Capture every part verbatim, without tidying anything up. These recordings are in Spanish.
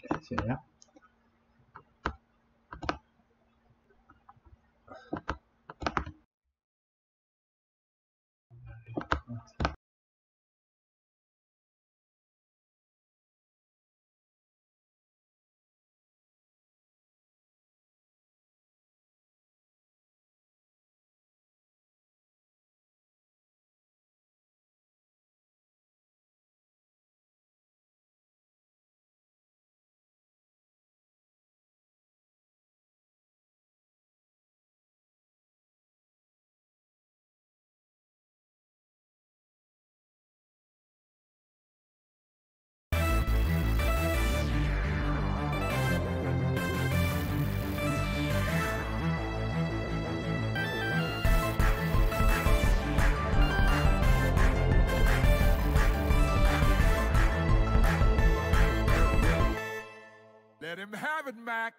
Sí, ¿no? Let him have it, Mac.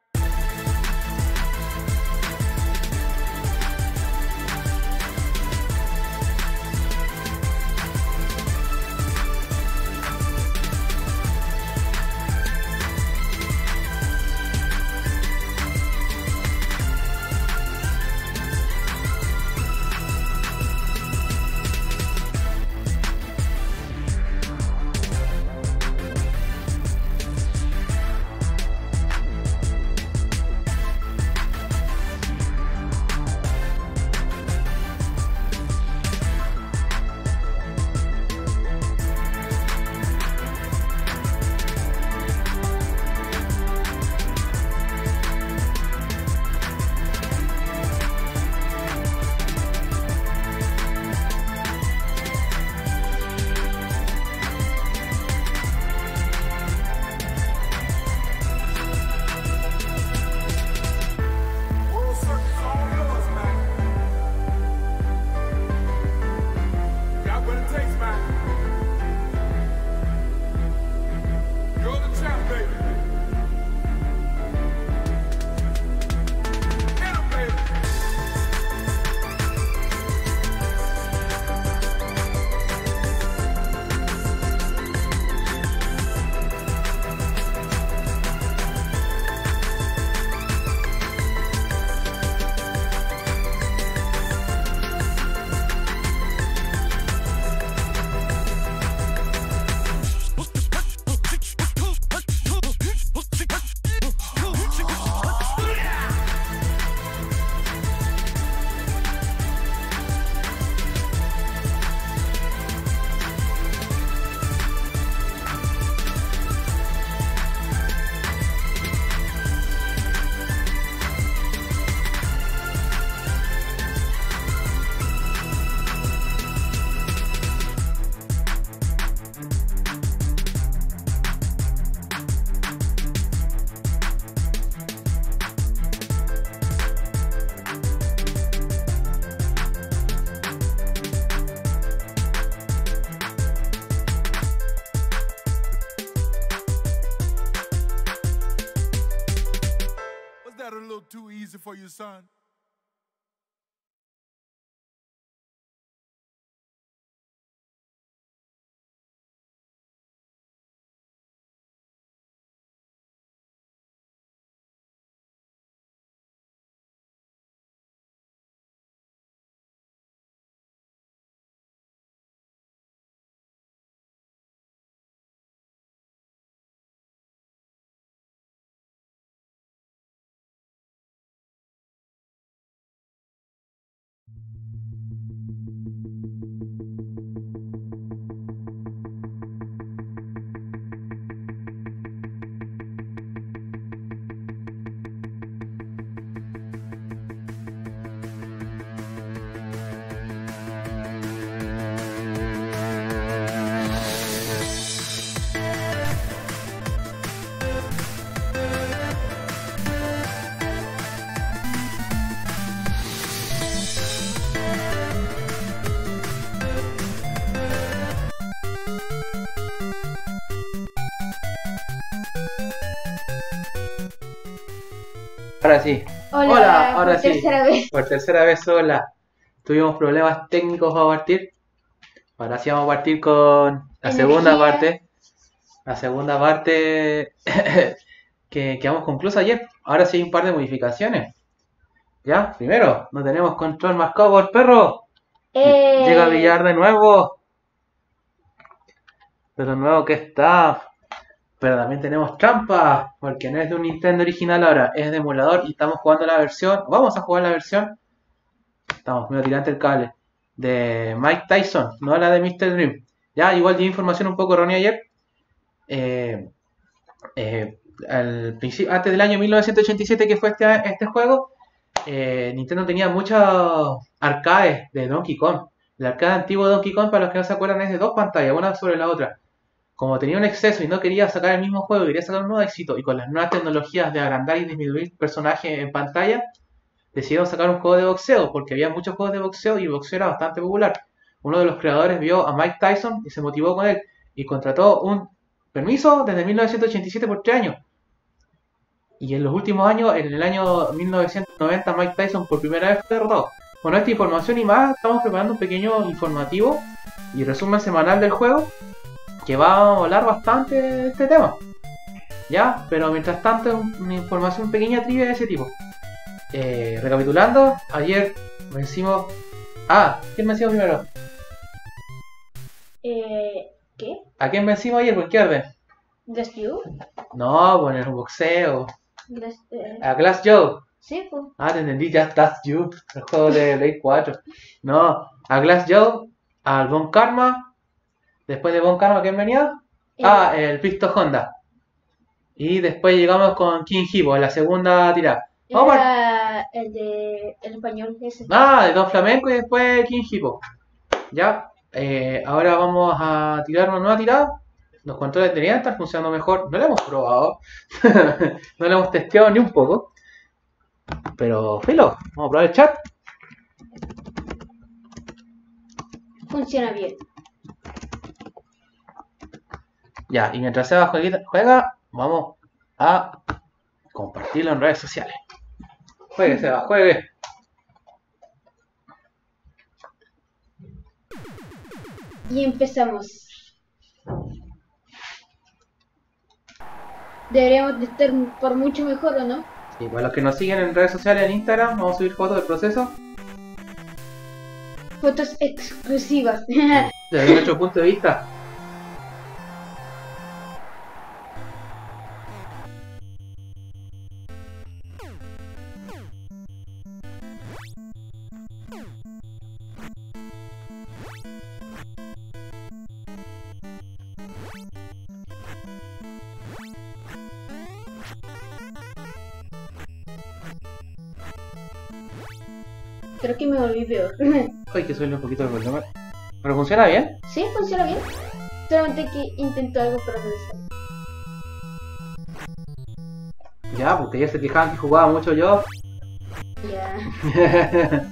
A little too easy for you, son. Ahora sí. Hola, Hola, ahora por sí. tercera vez. Por tercera vez sola. Tuvimos problemas técnicos para partir. Ahora sí vamos a partir con la Energía. segunda parte. La segunda parte que quedamos conclusa ayer. Ahora sí hay un par de modificaciones. Ya, primero, no tenemos control marcado por perro. Eh, Llega a brillar de nuevo. De lo nuevo que está. Pero también tenemos trampa. Porque no es de un Nintendo original ahora. Es de emulador y estamos jugando la versión. Vamos a jugar la versión. Estamos medio tirante el cable. De Mike Tyson. No la de mister Dream. Ya, igual di información un poco errónea ayer. Eh, eh, al principio, antes del año mil novecientos ochenta y siete que fue este, este juego. Eh, Nintendo tenía muchos arcades de Donkey Kong. El arcade antiguo de Donkey Kong, para los que no se acuerdan, es de dos pantallas, una sobre la otra. Como tenía un exceso y no quería sacar el mismo juego, quería sacar un nuevo éxito, y con las nuevas tecnologías de agrandar y disminuir personajes en pantalla, decidieron sacar un juego de boxeo, porque había muchos juegos de boxeo y el boxeo era bastante popular. Uno de los creadores vio a Mike Tyson y se motivó con él, y contrató un permiso desde mil novecientos ochenta y siete por tres años. Y en los últimos años, en el año mil novecientos noventa, Mike Tyson por primera vez fue derrotado. Con esta información y más, estamos preparando un pequeño informativo y resumen semanal del juego que va a hablar bastante de este tema. Ya, pero mientras tanto, una información pequeña trivia de ese tipo. Eh, recapitulando, ayer vencimos. Ah, ¿quién vencimos primero? eh, ¿Qué? ¿A quién vencimos ayer? ¿Por qué orden? ¿Just You? No, pues en el boxeo. Just, eh, A Glass Joe. sí, pues. Ah, te entendí, ya estás You, el juego de Play cuatro. No, a Glass Joe, al Von Karma. Después de Von Karma, ¿quién venía? Eh, Ah, el Pisto Honda. Y después llegamos con King Hippo, en la segunda tirada. Vamos a- Era el de el español ese. Ah, de Don Flamenco y después King Hippo. Ya, eh, ahora vamos a tirar una nueva tirada. Los controles deberían estar funcionando mejor. No lo hemos probado. No lo hemos testeado ni un poco. Pero, filo, vamos a probar el chat. Funciona bien. Ya, y mientras Seba jueguita- juega, vamos a compartirlo en redes sociales. Juegue, Seba, juegue. Y empezamos. Deberíamos de estar por mucho mejor, ¿o no? Y para los que nos siguen en redes sociales, en Instagram, vamos a subir fotos del proceso. Fotos exclusivas. Desde nuestro punto de vista. Creo que me volví peor. Hay que subirle un poquito el volumen. ¿Pero funciona bien? Sí, funciona bien. Solamente que intento algo pero no me sale. Ya, porque ya se quejaban que jugaba mucho yo. Ya.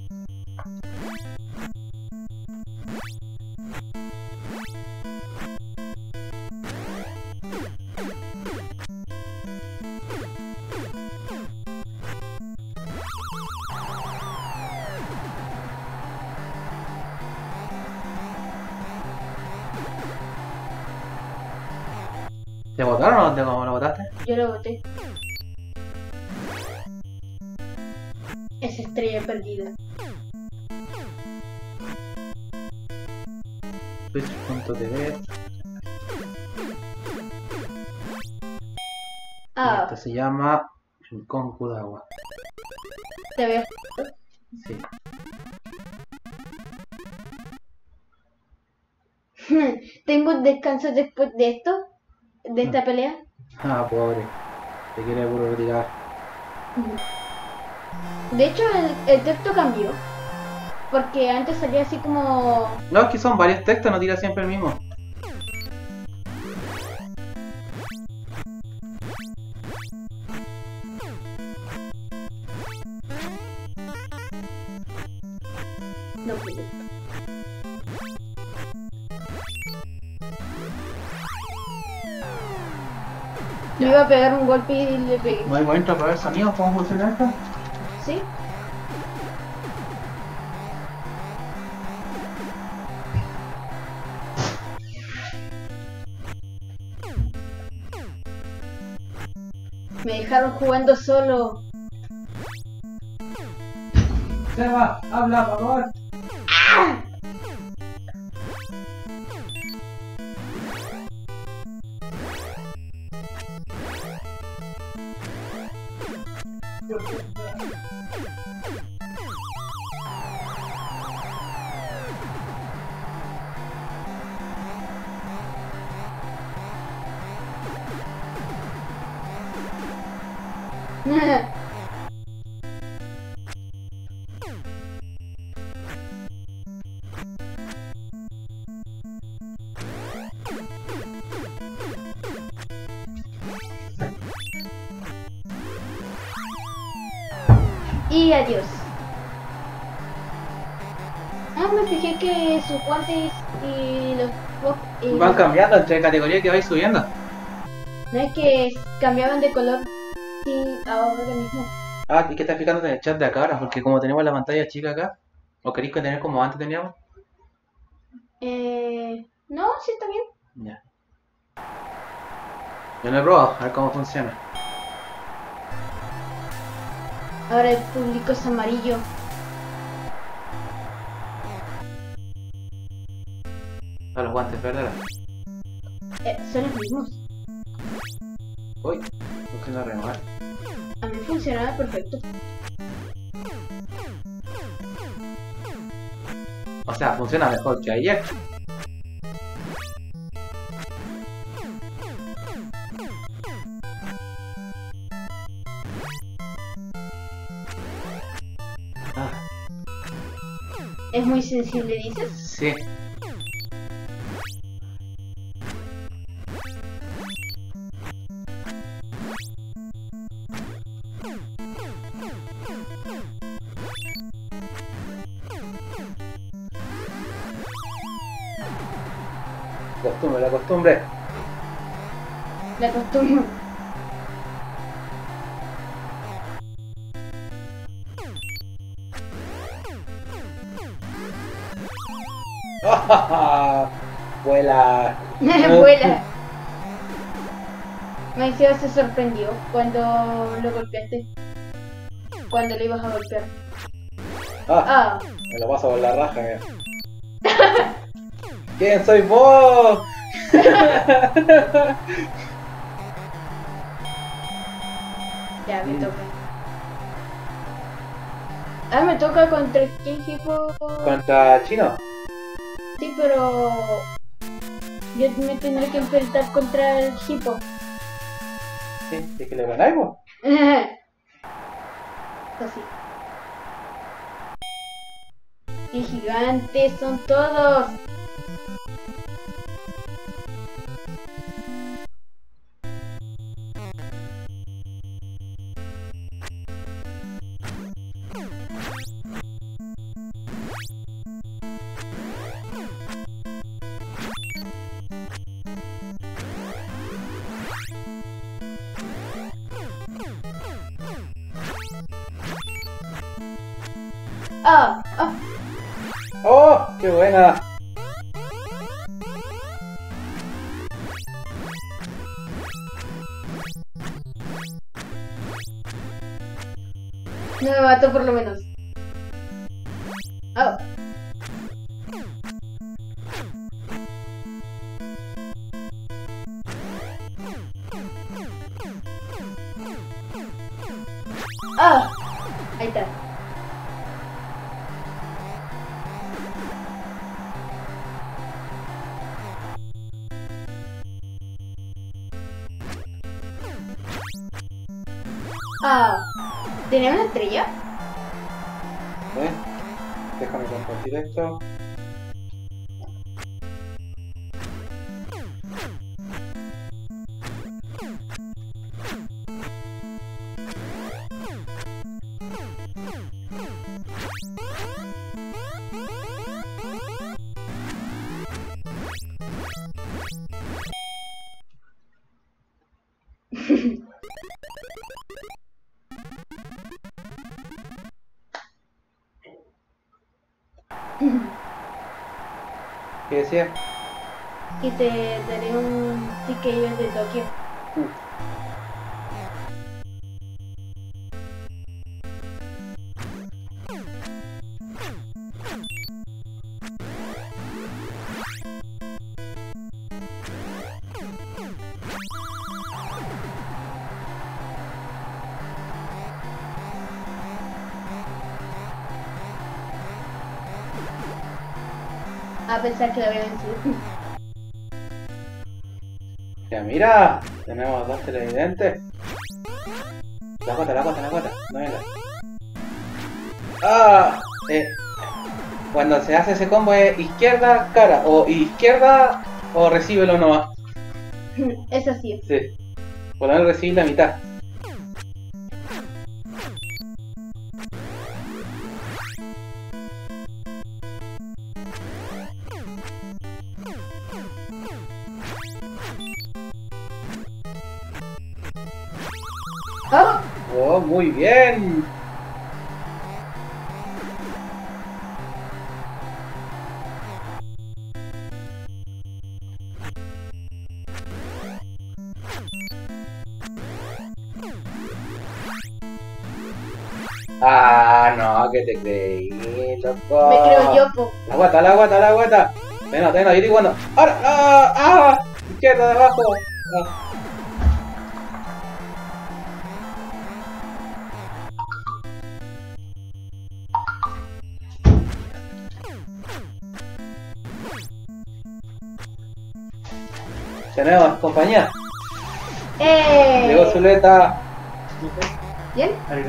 ¿Te votaron o no te no votaste? Yo lo boté. Esa estrella perdida. Twitch punto t v. Ah, Esto se llama Rincón Kudagua. te veo. Sí. Tengo un descanso después de esto, de esta pelea. Ah, pobre. Te quiere puro retirar. De hecho, el, el texto cambió. Porque antes salía así como... No, es que son varios textos, no tira siempre el mismo. No pude. Me iba a pegar un golpe y le pegué. No hay momento para ver sonido, ¿cómo funciona esto? ¿Sí? Me dejaron jugando solo. Seba, habla, por favor. Y adiós. Ah, me fijé que sus guantes y los pop- y Van los- cambiando entre categoría que vais subiendo. no es que cambiaban de color, sí, ahora mismo. Ah, ¿y qué estás fijando en el chat de acá ahora? Porque como tenemos la pantalla chica acá, ¿o queréis que tener como antes teníamos? Eh, no, sí está bien. Ya. Yo no he probado, a ver cómo funciona. Ahora el público es amarillo. A los guantes, ¿verdad? Eh, son los mismos. Uy, funciona re mal. A mí funcionaba perfecto. O sea, funciona mejor que ayer. Ah, Es muy sensible, dices. sí. Costumbre, la costumbre. La costumbre. Vuela. Vuela. Mauricio se sorprendió cuando lo golpeaste. Cuando lo ibas a golpear. Ah, Ah, me lo paso por la raja, mira. ¿Quién soy vos? ya me Mm. toca. Ah, me toca contra qué equipo. ¿Contra Chino? Sí, pero yo me tendré que enfrentar contra el Hippo. Sí, es que le ganáis vos. Así. ¡Qué gigantes son todos! ¡Ah! ¡Ah! ¡Oh! ¡Qué buena! No me mató por lo menos. ¡Ah! ¡Ah! Ahí está. Ah, ¿tenía una estrella? ¿Eh? Déjame compartir esto. ¿Qué decía? Y te daré un ticket de Tokio. a pensar que la había vencido. Ya mira, tenemos dos televidentes. La cuata, la cuata, la cuata. No venga. Ah, eh, cuando se hace ese combo es izquierda, cara, o izquierda, o recíbelo nomás. Es así. Sí. Por lo menos recibir la mitad. ¡Oh! Oh, muy bien. Ah, no, que te creí, loco. Me creo yo, po. La guata, la guata, la guata. Ven, ven, yo digo cuando. ¡Ahora! ¡Ah! ¡Ah! Izquierda, de abajo. Ah. Tenemos compañía. ¡Eh! Llegó Zuleta. ¿Bien?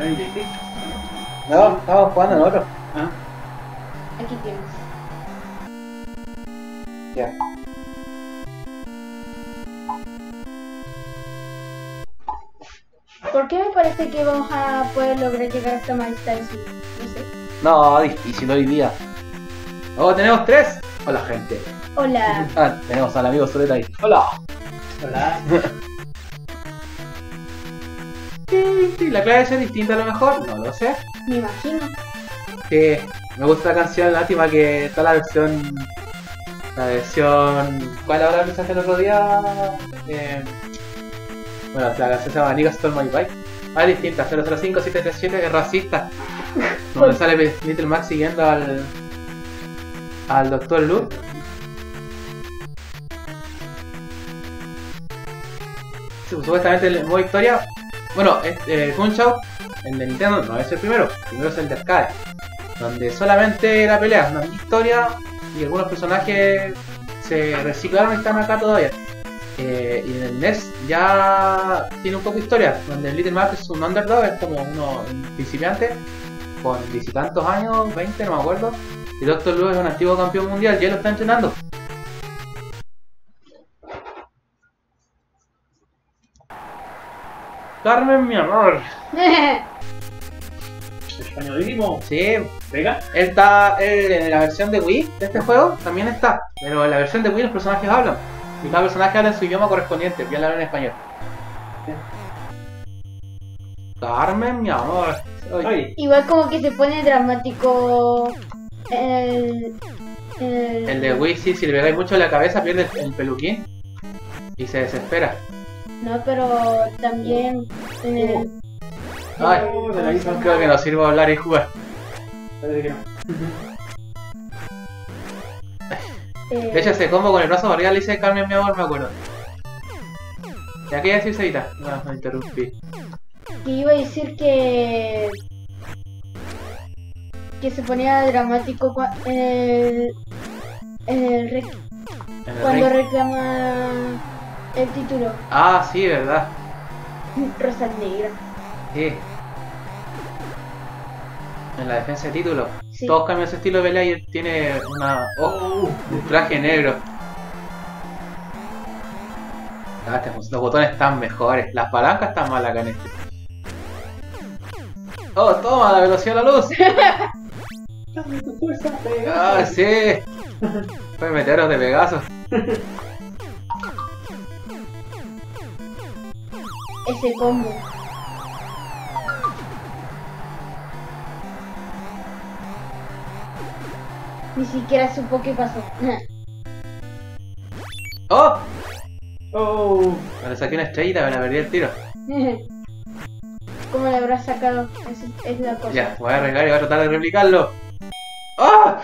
No, estamos jugando en otro. Ah, Aquí tienes. Ya. ¿Por qué me parece que vamos a poder lograr llegar hasta más distancia? No sé. No, difícil hoy día. Oh, tenemos tres. Hola, gente. Hola. Ah, tenemos al amigo Zuleta ahí. Hola. hola. Sí, sí, la clave es distinta a lo mejor. No lo sé. Me imagino. Sí, me gusta la canción, lástima que está la versión. La versión. ¿Cuál ahora pensaste el otro día? Eh, bueno, la canción se llama Nigga Stole My Bike. Ah, es distinta, cero cero cinco siete tres siete es racista. Donde sale Little Max siguiendo al. al doctor Luke. Sí, supuestamente el modo historia. Bueno, este, Punch-Out, el de Nintendo, no es el primero. El primero es el de arcade. Donde solamente era pelea, no había historia. Y algunos personajes se reciclaron y están acá todavía. Eh, y en el N E S ya tiene un poco de historia. Donde el Little Max es un underdog, es como uno un principiante. Con diez y tantos años, veinte, no me acuerdo. Y doctor Luke es un antiguo campeón mundial, ya lo está entrenando. Carmen, mi amor. Españolísimo. Sí, él Venga. está él, en la versión de Wii de este juego, también está. Pero en la versión de Wii los personajes hablan. Y cada personaje habla en su idioma correspondiente, voy a hablar en español. Carmen, mi amor. Oye, Oye, Igual como que se pone dramático el... el... el de Wii, sí, si le pegáis mucho en la cabeza pierde el, el peluquín y se desespera. No, pero también en el... Ay, Oh, de la isla. no creo que nos sirva hablar y jugar. parece que no. eh, De hecho, ese combo con el brazo arriba le dice Carmen, mi amor, me acuerdo. ¿Y aquí ya decís ahorita? No, no interrumpí. que iba a decir que... que se ponía dramático cua- en el... en el rec- En el cuando ring. reclama el título. Ah, sí, verdad. Rosa Negra. Sí. En la defensa de título. Sí. Todos cambian su estilo de pelea y él tiene una. Oh, un traje negro. Ah, este- los botones están mejores. Las palancas están mal acá en este. Oh, toma la velocidad de la luz. Dame tu fuerza, Ah, pega. sí. Fue meteoros de Pegaso. Ese combo. Ni siquiera supo qué pasó. Oh, Oh, me le saqué una estrellita, me la perdí el tiro. ¿Cómo le habrás sacado? Es, es la cosa. Ya, voy a arreglar y voy a tratar de replicarlo. ¡Ah!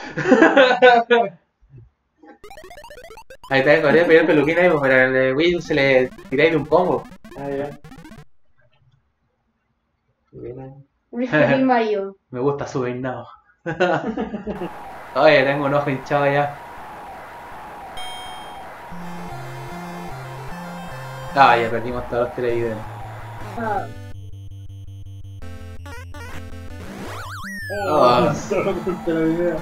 Ahí está, podría pedir el peluquín ahí, pero el de Wii se le tiráis de un combo. ah, ya. Bien ahí. Referee Mario. Me gusta su peinado. Oye, tengo un ojo hinchado ya. Ah, ya perdimos todos los televidentes. Ah, Ah. Solo te lo video.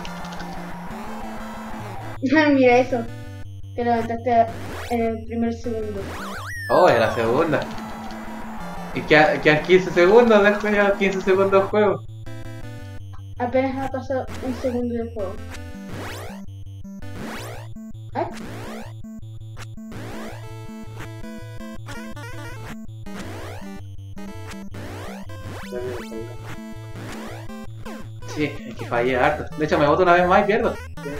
mira eso. Te levantaste en el primer segundo. Oh, es la segunda. Y quedan quedan quince segundos, después ya quince segundos de juego. Apenas ha pasado un segundo de juego. ¿Ah? Sí, es que fallé harto. De hecho, me boto una vez más y pierdo.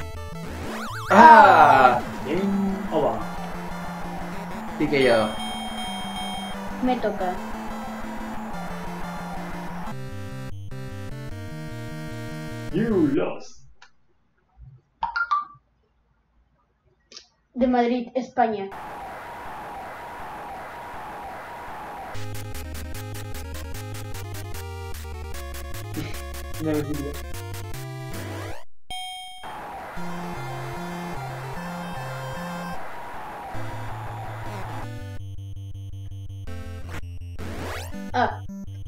¡Ah! Game over. Sí que yo. Me toca. You lost. De Madrid, España. Una visita. Ah,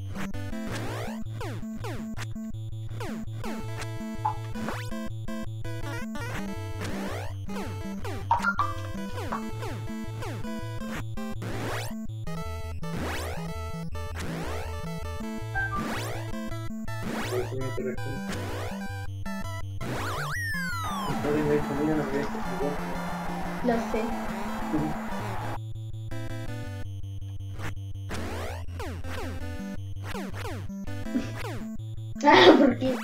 Conocimiento de respuesta. No tengo disponible los restos. lo sé. Ah, ¿por qué?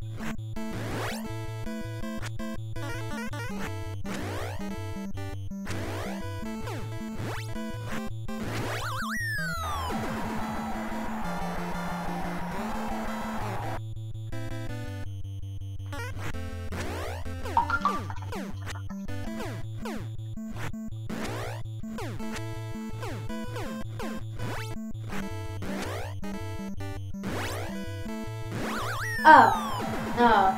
Ah, ah.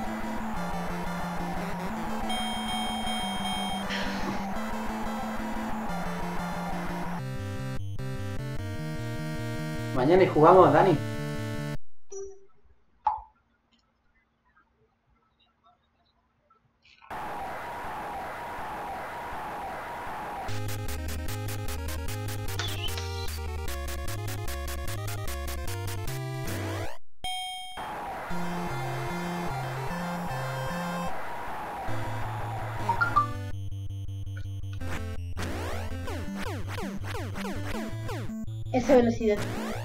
Mañana y jugamos, Dani. Esa velocidad.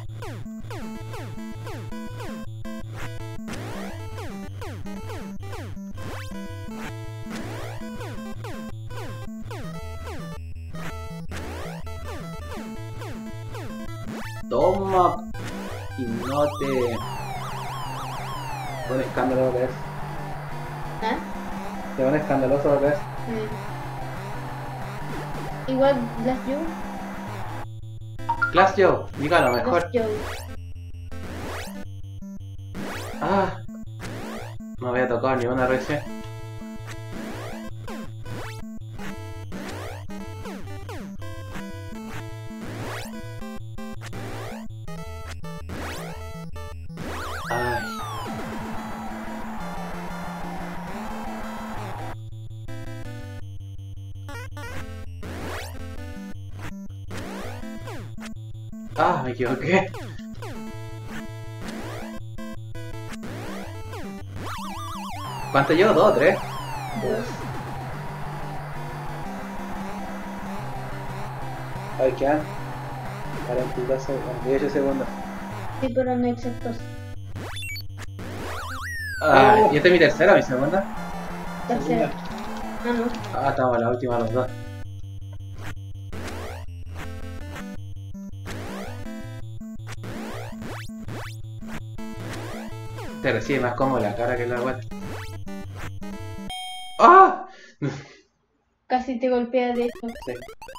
Toma. Y no te... Pone escándalo lo que es. ¿Ah? Te pone escandaloso lo que es. Mm. Igual Blast Joe. Class Joe, dígalo mejor. Blast Joe. Ah. No había tocado ni una recién. Ay. Ah, me equivoqué. ¿Cuánto llevo? ¿Dos o tres? Dos. Ay, quedan cuarenta y dos segundos, cuarenta y ocho segundos. Sí, pero no exactos. Ah, y esta es mi tercera, mi segunda. Tercera. Ah, no. Ah, estamos en la última los dos. Te recibe más cómodo la cara que la web. ¡Ah! Casi te golpea de hecho. Sí.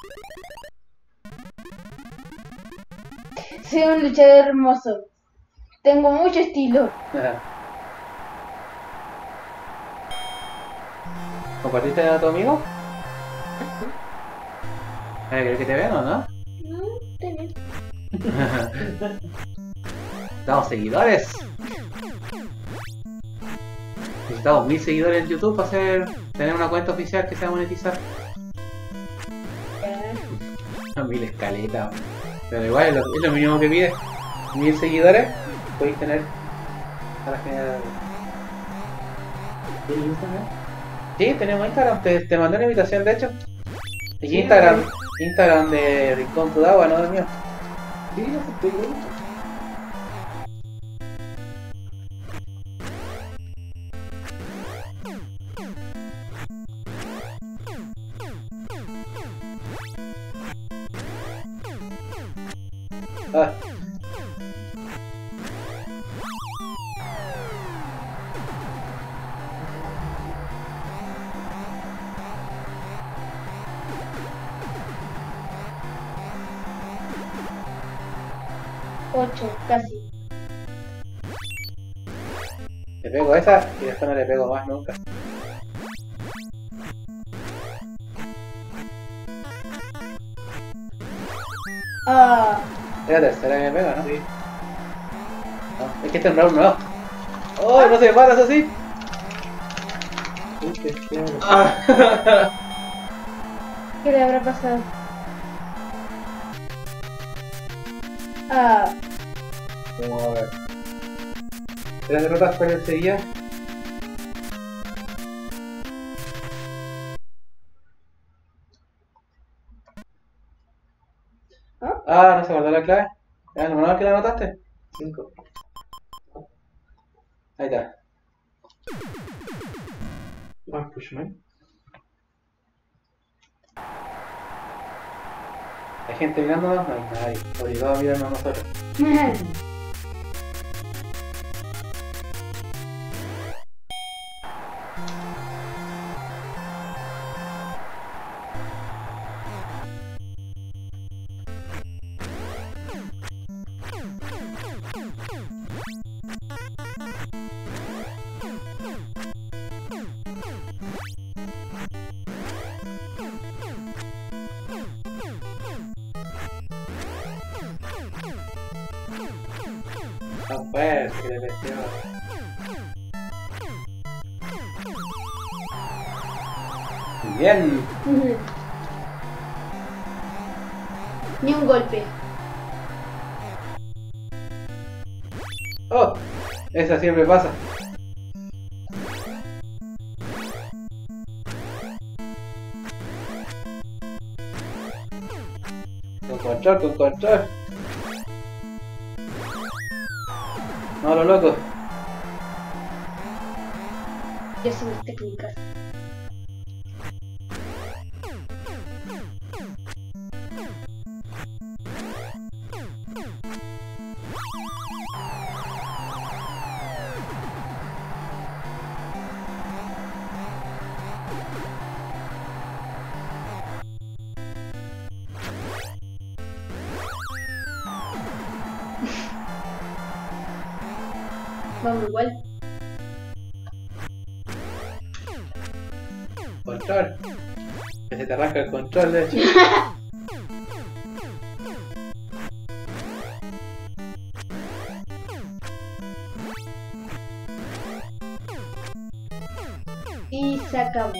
Soy un luchador hermoso. Tengo mucho estilo. ¿Compartiste a tu amigo? ¿Eh, ¿Querés que te vean o no? Necesitamos seguidores. Necesitamos mil seguidores en YouTube para hacer, tener una cuenta oficial que sea monetizar. Ya. Mil escaletas. Pero igual es lo, es lo mínimo que pide. Mil seguidores podéis tener a la general. ¿Tienes Instagram? Sí, tenemos Instagram, te, te mandé una invitación de hecho. Y Instagram, Instagram de Rincón Tudagua, no del mío. Sí, lo acepté, güey. Ah. Ocho, casi. Le pego esa y después no le pego más nunca. Ah, Es la tercera que me pega, ¿no? Sí. No, es que este es un round nuevo. ¡Oh, no se paras así! Sí, que sea- Ah. ¿qué le habrá pasado? Ah, Vamos a ver. ¿Tres derrotas cuáles sería? ¿ah? Ah, no se guardó la clave. ¿Es lo normal que la anotaste? Cinco. Ahí está. Ah, Pushman. ¿Hay gente mirándonos? No hay nadie. Obligado a mirarnos a nosotros. Tan fuerte que le metió. Muy bien. Ni un golpe. Oh, esa siempre pasa. Con control, con control. No, lo loco. Yo sé mis técnicas. Vamos igual. Control. Que se te arranca el control, de hecho. Y se acabó.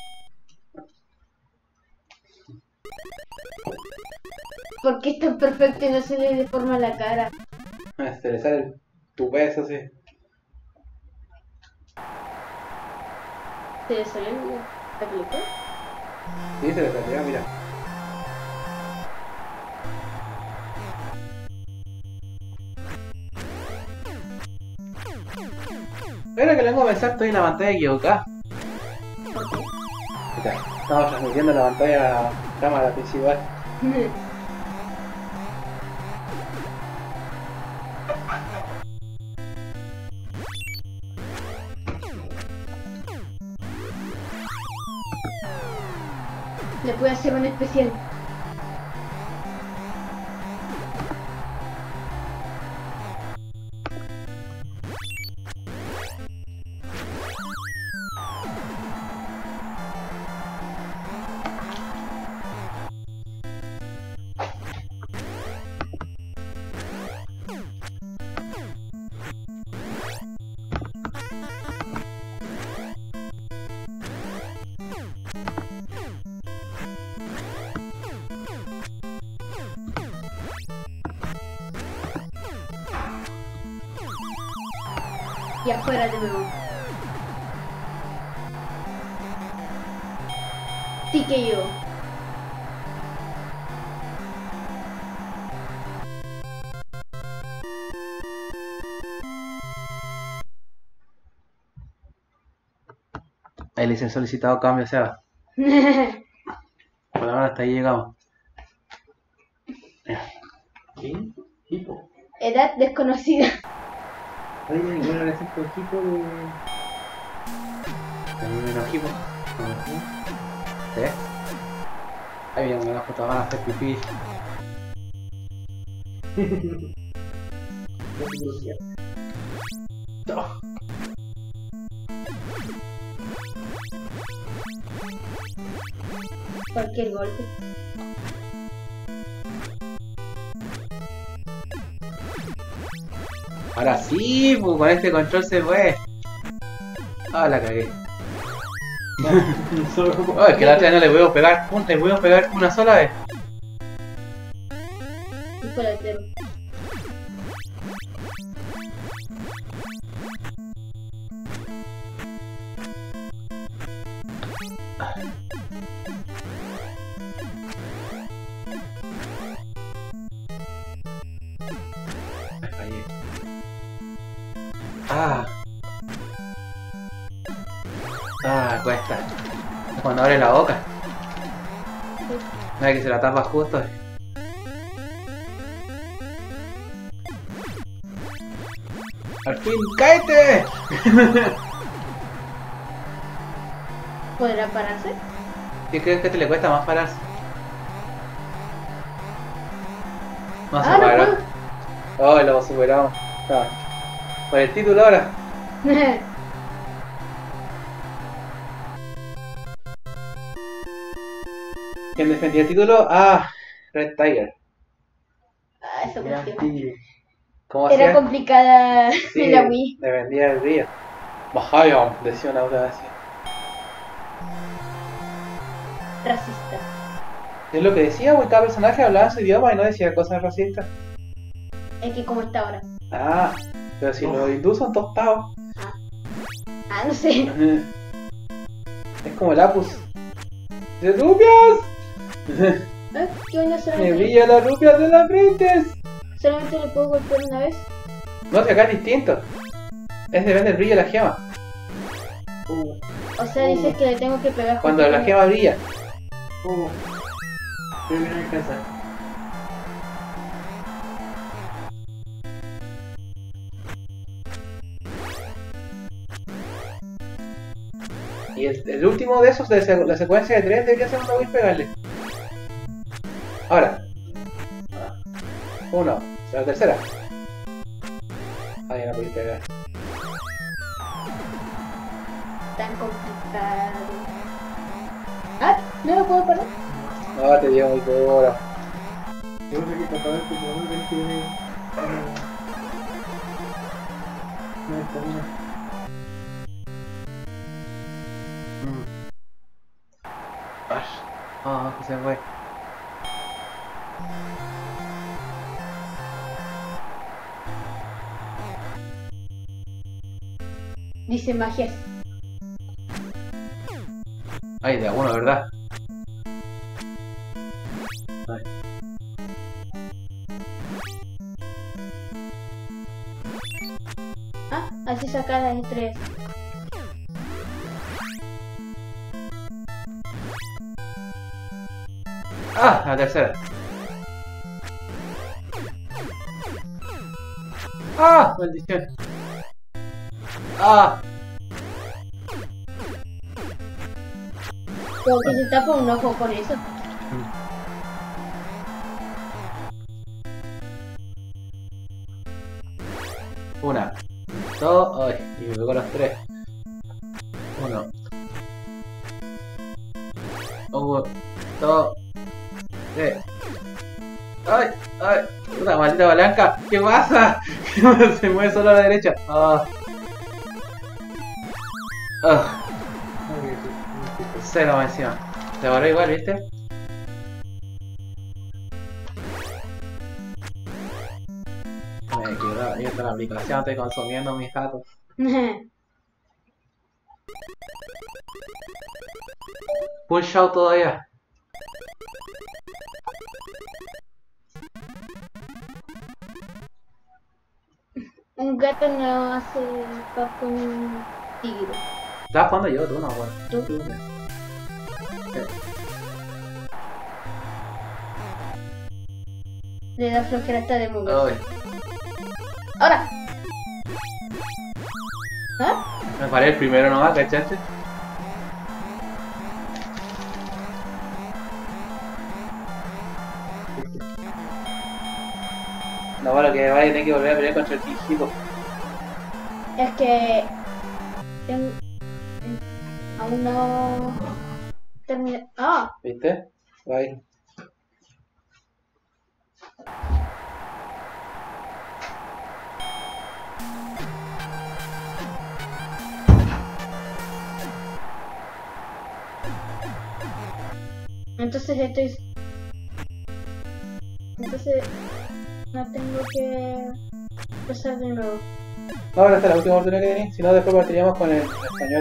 ¿Por qué es tan perfecto y no se le deforma la cara? Se le sale el- tu peso, así. ¿Se le salió el- la película? Sí, se le salió, mira. Espera que le vengo a pensar, estoy en la pantalla equivocada. ¿Por qué? Mira, estamos transmitiendo la pantalla cámara principal. Le puedo hacer un especial. Y afuera de nuevo. Sí que yo. Ahí le dicen solicitado cambio, o sea, por ahora hasta ahí llegamos. ¿Qué? Tipo. Edad desconocida. Hay ninguna relación con tipo de. Ahí menos equipo. ¿Sí? Ahí vienen las fotos, van a hacer pipí. No sé curiosidad. No. Cualquier golpe. Ahora sí, pues con este control se puede. Ah, la cagué. Oh, es que la otra no le puedo pegar, le puedo pegar una sola vez. Y fue la cero. Fallé. Ah. Ah, cuesta. Cuando abre la boca. No es que se la tapa justo. ¡Al fin, cáete! ¿Podrá pararse? ¿Qué crees que te le cuesta más pararse? No se Ah, no paró. Oh, lo superamos. Ah. Por el título ahora. puedo. ¿Quién defendía el título? Ah, Red Tiger. Ah, esa Ya, cuestión. tigre. ¿Cómo Era hacía? complicada Sí, en la Wii. le vendía el brillo. Bajayon, decía una otra así. Racista. Es lo que decía, güey, cada personaje hablaba su idioma y no decía cosas racistas. Es que como está ahora. Ah, pero si los hindúes son tostados. Ah, no sé. Es como el Apus. ¡De rupias! ¿Eh? ¿Qué onda? ¡Me ¿Solamente, brilla las rupias de las frentes! ¿Solamente le puedo golpear una vez? No, si acá es distinto. Es depende del brillo de la gema. Uh, O sea, dices que le tengo que pegar Cuando justo la con- gema brilla. uh. Creo que no alcanza. Y el, el último de esos, de se- la secuencia de tres, debería ser una Wii pegarle. Ahora. Uno. La tercera. Ahí no podéis pegar. tan complicado. Ah, no lo puedo parar. No, te dio muy duro. Yo creo que para ver que por lo menos tiene una. Una estamina. Ah, que se fue. Dice magias. Ay, de a uno, ¿verdad? Ay. Ah, así saca las estrellas. Ah, la tercera. Ah, maldición. Ah, Como que se tapa un ojo con eso. una, dos, ay, y me pegó los tres. Uno. Uno, dos, tres. Ay, ay, puta maldita palanca, ¿qué pasa? Se mueve solo a la derecha. Ah. Ah, No, que sí, sí, cero más encima. Se borró igual, ¿viste? Me quedó, ahí está la aplicación, estoy consumiendo mis datos. Full shout todavía. Un gato no hace paz con un tigre. ¿Estás jugando yo? Tú no, bueno. ¿Tú? Tú. Le da flojera hasta de Ay. moverse. ¡Ahora! ¿Ah? Me paré el primero nomás, ¿cachaste? No, bueno, que vaya a tener que volver a pelear contra el hijito. Es que... ten- aún no... terminé... ¡Ah! ¿Viste? Bye. Entonces estoy... Entonces... no tengo que... empezar de nuevo. No, ahora esta es la última oportunidad que tenéis, si no después partiríamos con el español.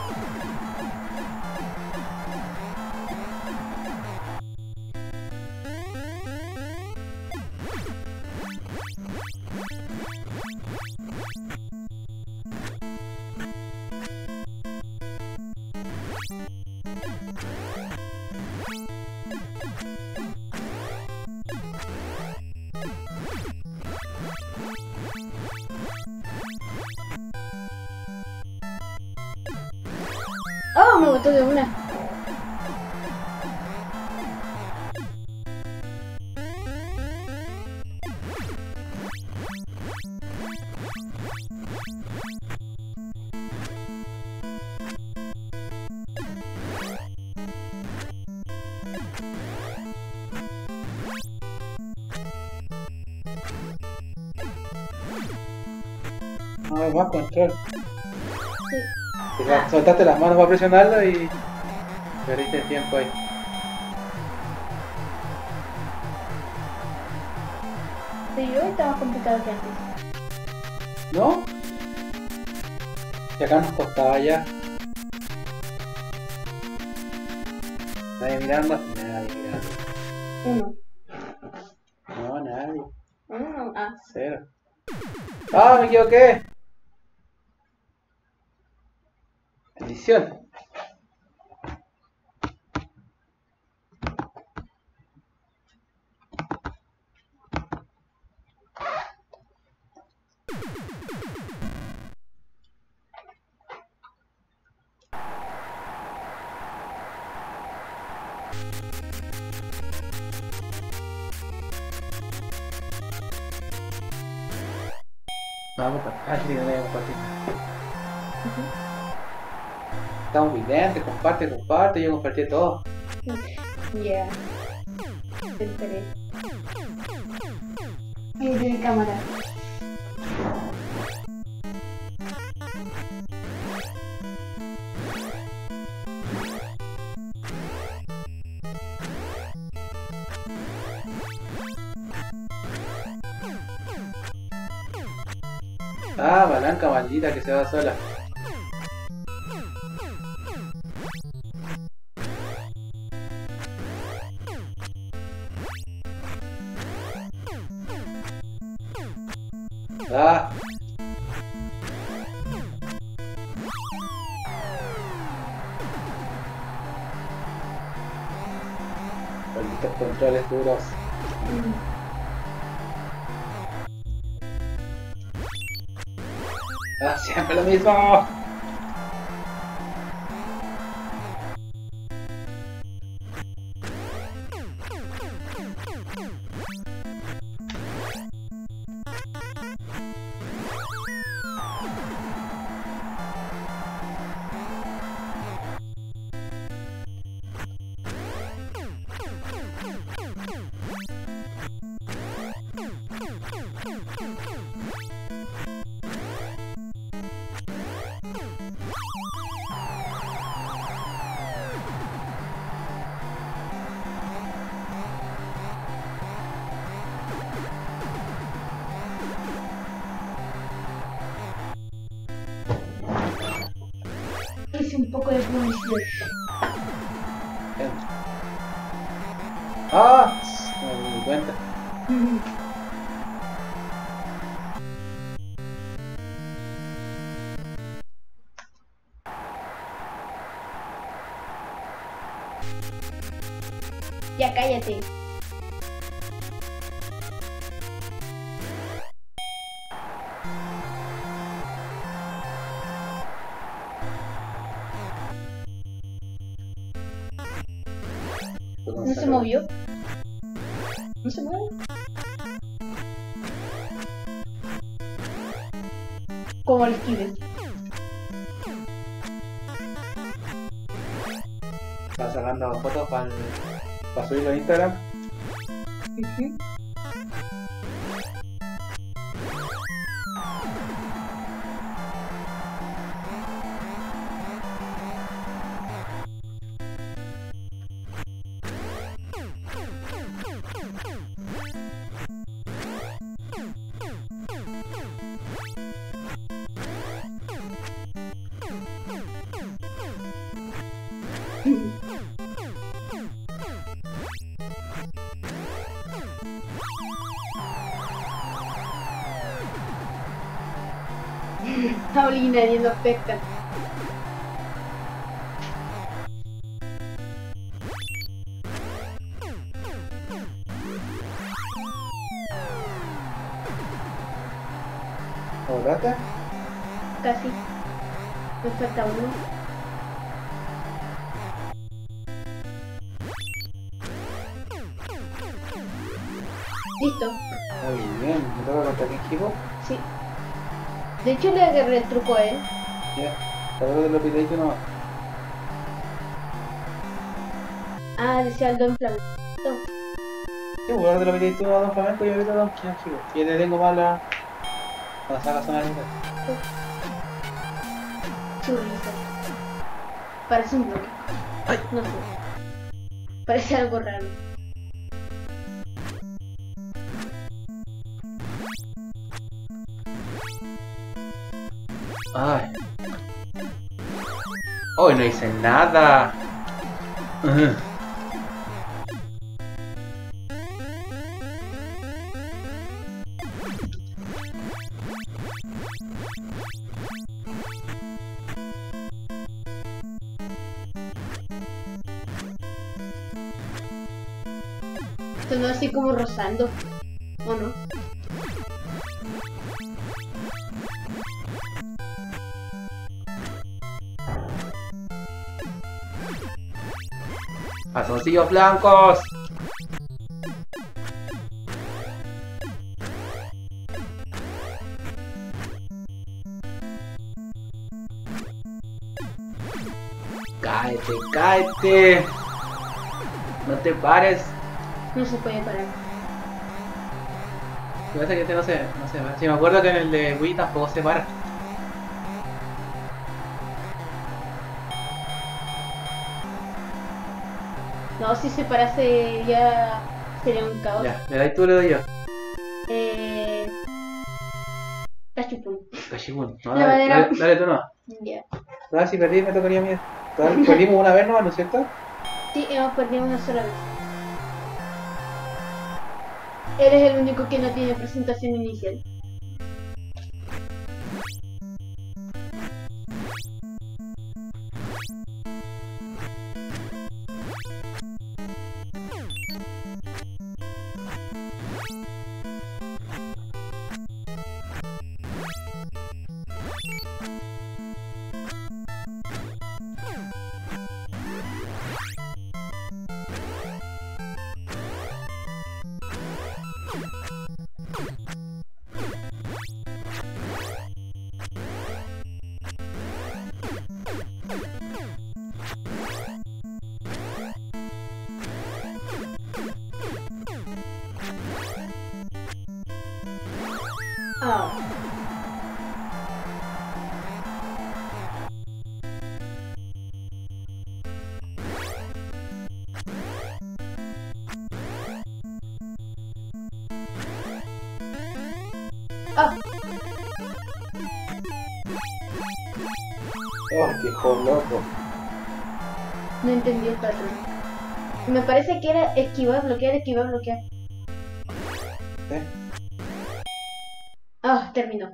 ¡Oh! Me botó de una. No, más control. Sí. Te la- soltaste las manos para presionarlo y perdiste el tiempo ahí. Sí, hoy está más complicado que antes. ¿No? Y acá nos costaba ya. Nadie mirando, nadie mirando. Uno. No, nadie. Uno. Ah. Cero. ¡Ah, me equivoqué! Edición. Vamos a... Ah, sí, no voy a compartir. Estamos videntes, comparte, comparte, yo compartí todo. Ya. Te enteré. Y de cámara. Ah, palanca maldita que se va sola. Ah. Malditos controles duros. Ah, siempre lo mismo. un poco de publicidad. ¡Ah! No me di cuenta. Ya cállate. ¿No se movió? ¿No se mueve? Como el esquive. Estaba sacando fotos para para subirlo a Instagram. Ujú. Paulina yendo pesca. ¿Lograste? Casi. Me falta uno. Listo. Muy bien. ¿Me toca contra qué equipo? Sí. De hecho le agarré el truco a él. Ya. Seguro te lo pidéis no. Ah, decía el Don Flamenco. Sí, pues ahora te lo pidéis tú a Don Flamenco y yo ahorita a Don Kianjigo. Y le tengo más la... Cuando salga zona linda. Churrisa. Parece un bloque. Ay. No sé. Parece algo raro. Ay. Hoy no hice nada. Ugh. Sonó así como rozando. ¿O no? ¡Calzoncillos blancos! ¡Cáete, cáete! ¡No te pares! No se puede parar. Lo que pasa es que este no se, no se para. Sí, me acuerdo que en el de Wii tampoco se para. No, si se parase ya sería un caos. Ya, le dais tú, le doy yo. Eh... Cachupún. Cachipún. No, La dale, madera. dale, dale tú no. Ya. No, si perdí me tocaría a mí. Total, perdimos una vez nomás, ¿no es cierto? Sí, hemos perdido una sola vez. Eres el único que no tiene presentación inicial. Ah. Ah. Oh, qué joder, loco. No entendí el patrón. Me parece que era esquivar, bloquear, esquivar, bloquear. ¿Eh? Ah, terminó.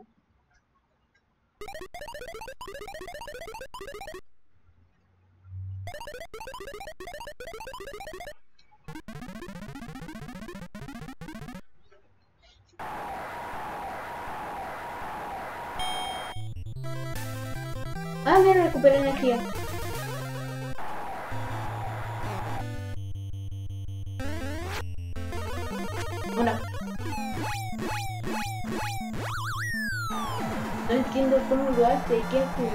Ah, me recuperé energía. Hola. No entiendo cómo lo hace. ¿Qué hace?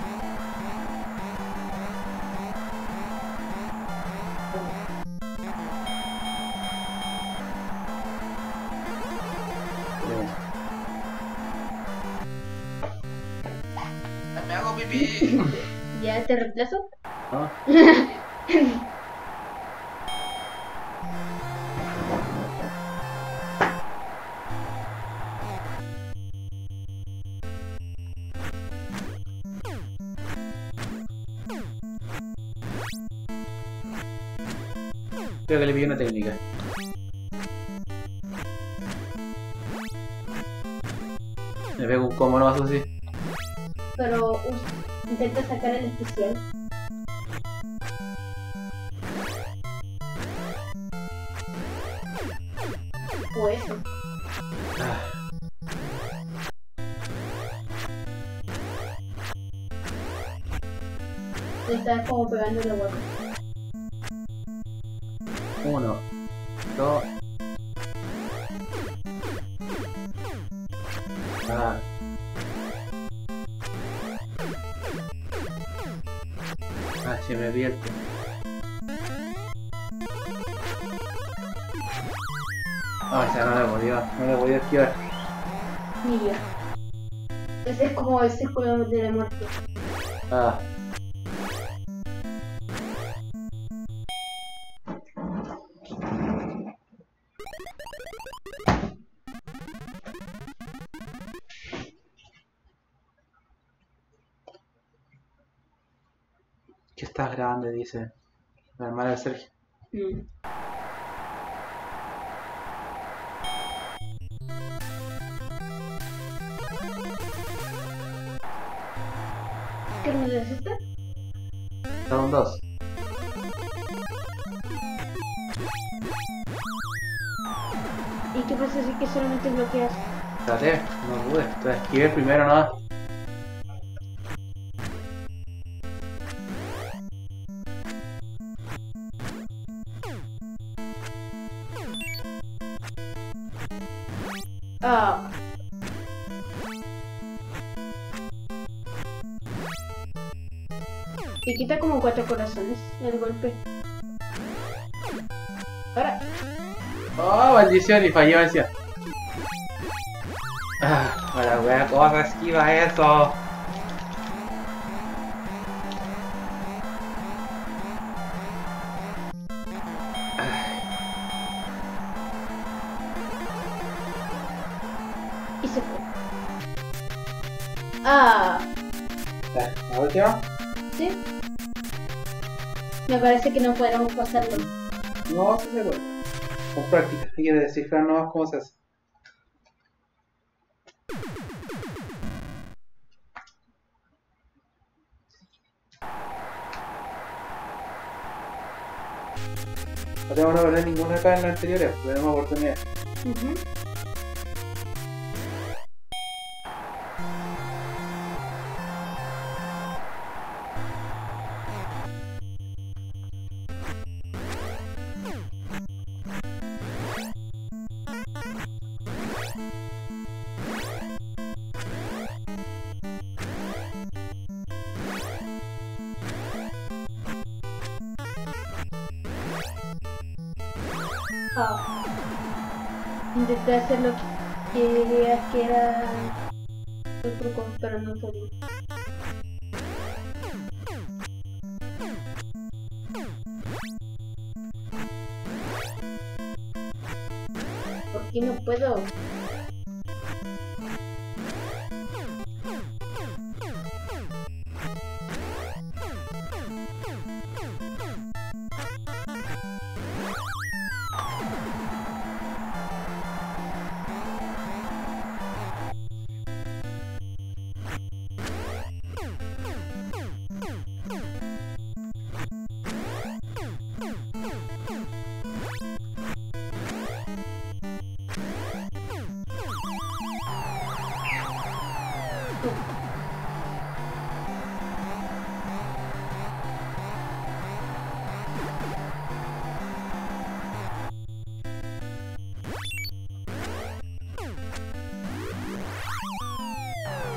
Me hago pipí. ¿Ya te reemplazo? ¿No? Creo que le pillé una técnica. Le pego un combo no así. Pero us- intenta sacar el especial. O eso. Ah, Le está como pegando la boca. uno, dos. Ah. Ah, se me vierte. Ah, esa no la podía, no la podía esquivar. Ni yo. Ese es como el círculo de la muerte. Ah. Que estás grande, dice la hermana de Sergio. Mm. ¿Qué me das esta? Son dos. ¿Y qué pasa si que solamente bloqueas? Espérate, no pude. Te esquivé primero, ¿no? Ah. Y quita como cuatro corazones el golpe. Ahora. Oh, maldición, y falló encima. Ah, para wea, ¿cómo se esquiva eso? Y se fue. Ah. ¿La última? ¿Sí? Me parece que no podemos pasarlo. No, sí se puede. Con práctica, hay que descifrar nuevas cosas. No tengo que perder ninguna acá en la anterior, tenemos oportunidad. Ujú. Ah. Intenté hacer lo que quería que era el truco, pero no podía. ¿Por qué no puedo?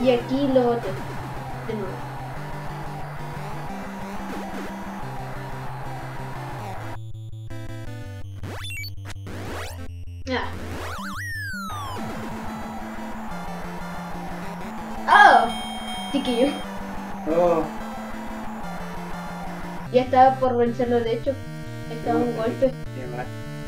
Y aquí lo boté. De nuevo. Ah. ¡Oh! Chiquillo. Oh, Ya estaba por vencerlo, de hecho. Estaba un golpe. qué mal.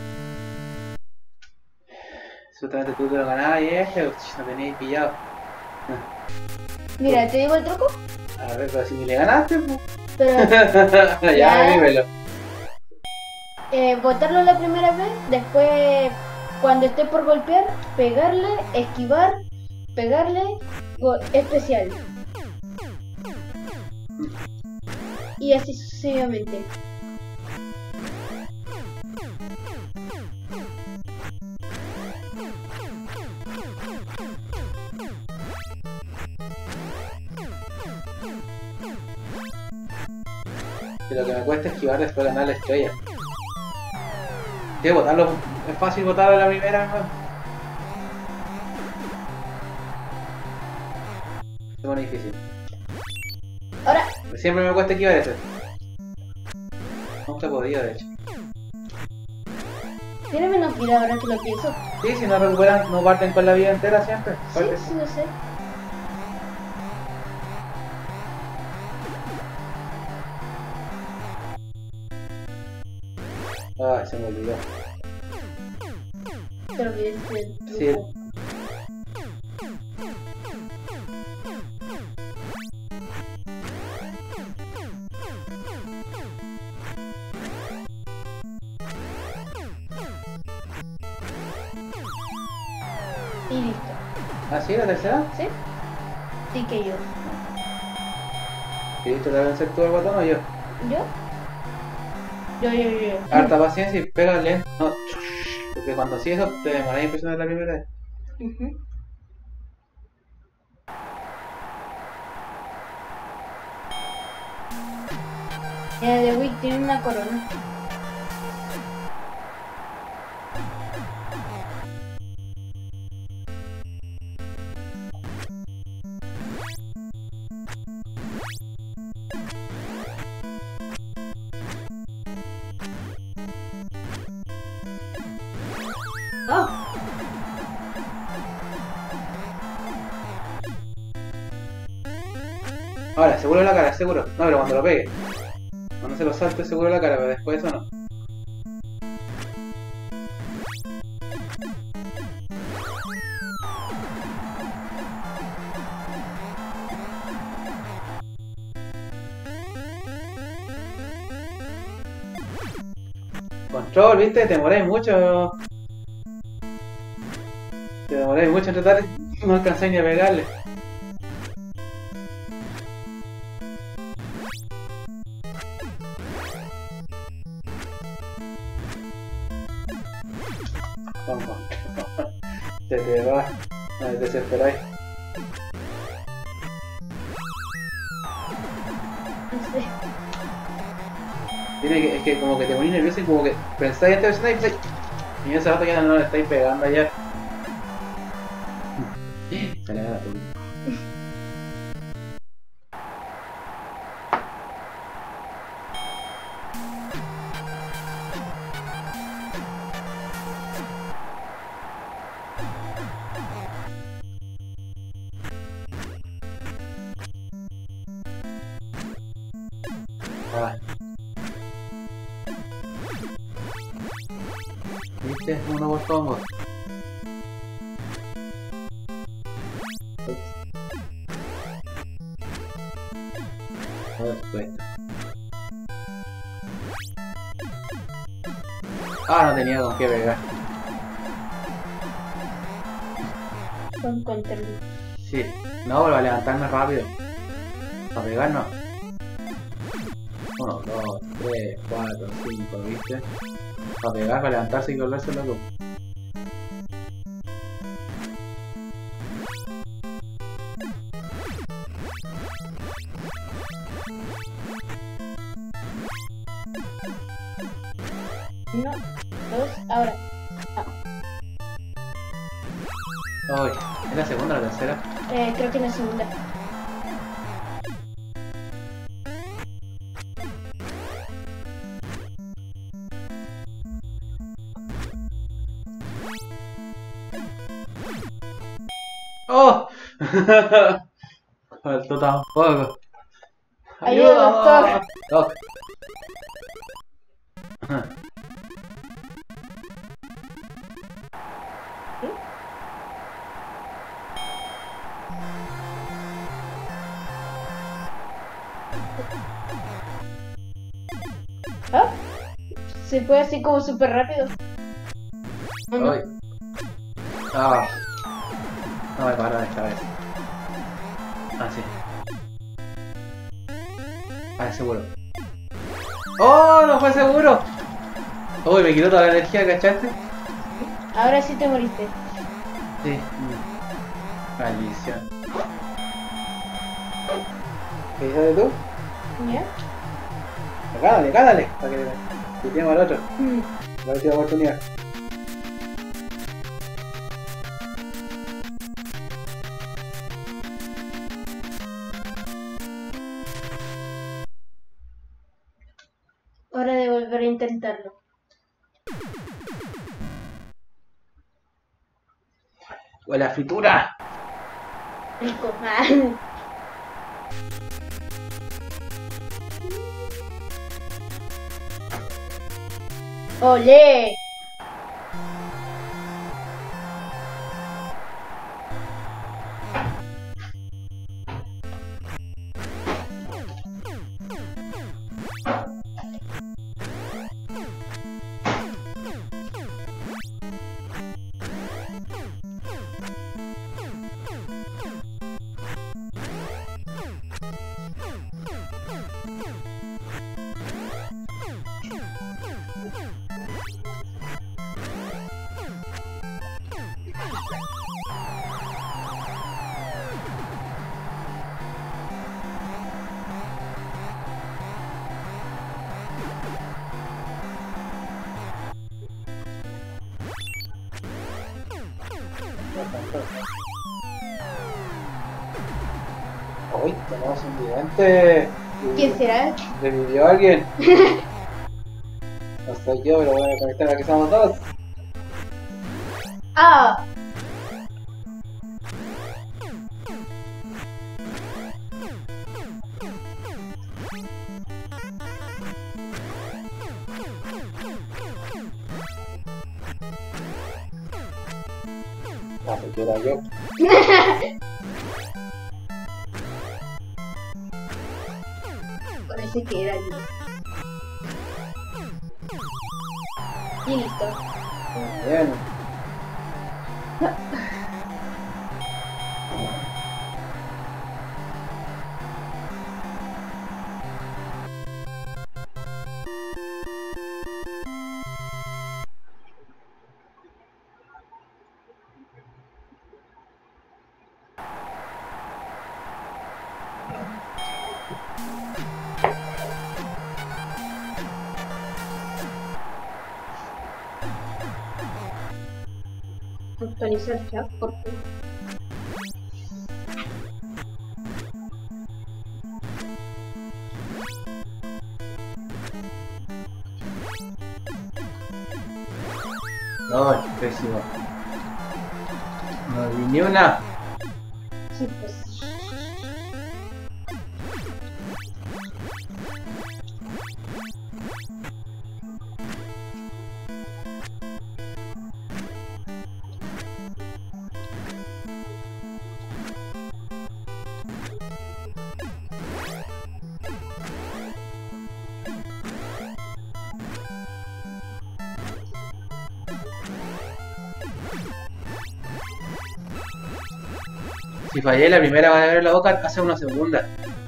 Supuestamente tú te lo ganabas y este, uch, no tenías pillado. Mira, te digo el truco. A ver, pero si ni le ganaste, pues. Pero ya, Ya. dímelo. eh, botarlo la primera vez, después cuando esté por golpear, pegarle, esquivar, pegarle, go- especial. Y así sucesivamente. Y lo que me cuesta esquivar después ganar la estrella. Sí, botarlo, es fácil botarlo a la primera, ¿no? Es muy difícil. Ahora, Siempre me cuesta esquivar ese. Nunca he podido, de hecho. tiene menos vida ahora que lo pienso. Sí, si no recuperan, no parten con la vida entera siempre. Sí, Parten. sí, lo sé. Ay, se me olvidó. Te olvidaste del Sí. truco. Y listo. ¿Ah, sí, la tercera? ¿Sí? Sí que yo. ¿Y listo, la vencer tú el botón o yo? ¿Yo? Yo, yo, yo. Harta paciencia y pega lento. No, porque cuando hacía eso te demoras en presionar la primera vez. Ujú. Mira, The Wick tiene una corona. Oh, Ahora, seguro la cara, seguro. No, pero cuando lo pegue. Cuando se lo salte, seguro la cara, pero después de eso no. Control, viste, te demoráis mucho. Te demoráis mucho en tratar y no alcanzáis ni a pegarle. Vamos. Se te va. No te desesperáis. no sé. Tiene que, es que como que te ponís nervioso y como que pensáis antes de presionar y en ese rato ya no le estáis pegando allá. Se le da la punta. Ah. ¿Viste? Uno por combo. A ver, cuesta. Ah, no tenía con qué pegar. Con control. Sí. No, pero a levantarme rápido. Para pegar no. Uno, dos, tres, cuatro, cinco, ¿viste? Para pegar, para levantarse y volverse loco. Uno, dos, ahora. Ah. Uy, ¿es la segunda o la tercera? Eh, creo que en la segunda. ¡Oh! Faltó tampoco. Ayuda, doctor. Doc. ¿Ah? Se fue así como súper rápido. ¿O no? Uy. Ah. No me paro esta vez. Ah, sí. Ah, es seguro. ¡Oh! ¡No fue seguro! Uy, me quitó toda la energía, ¿cachaste? Ahora sí te moriste. Sí. Maldición. ¿Qué dices tú? ¿Ya? Gánale, gánale. Para que quitemos al otro. Mm. La última oportunidad. Hora de volver a intentarlo. ¡Huele a fritura! Rico. Ah. ¡Olé! Uy, tenemos un vidente. ¿Quién será? ¿Revivió a alguien? No soy yo, pero voy a conectar a que somos dos. ¡Ah! Ah, pues era yo. Parece que era yo. Y listo. Bien. Actualizar chat, por favor. No, pésimo. No vi ni una. Sí, pues. Si fallé la primera va a abrir la boca, hace una segunda.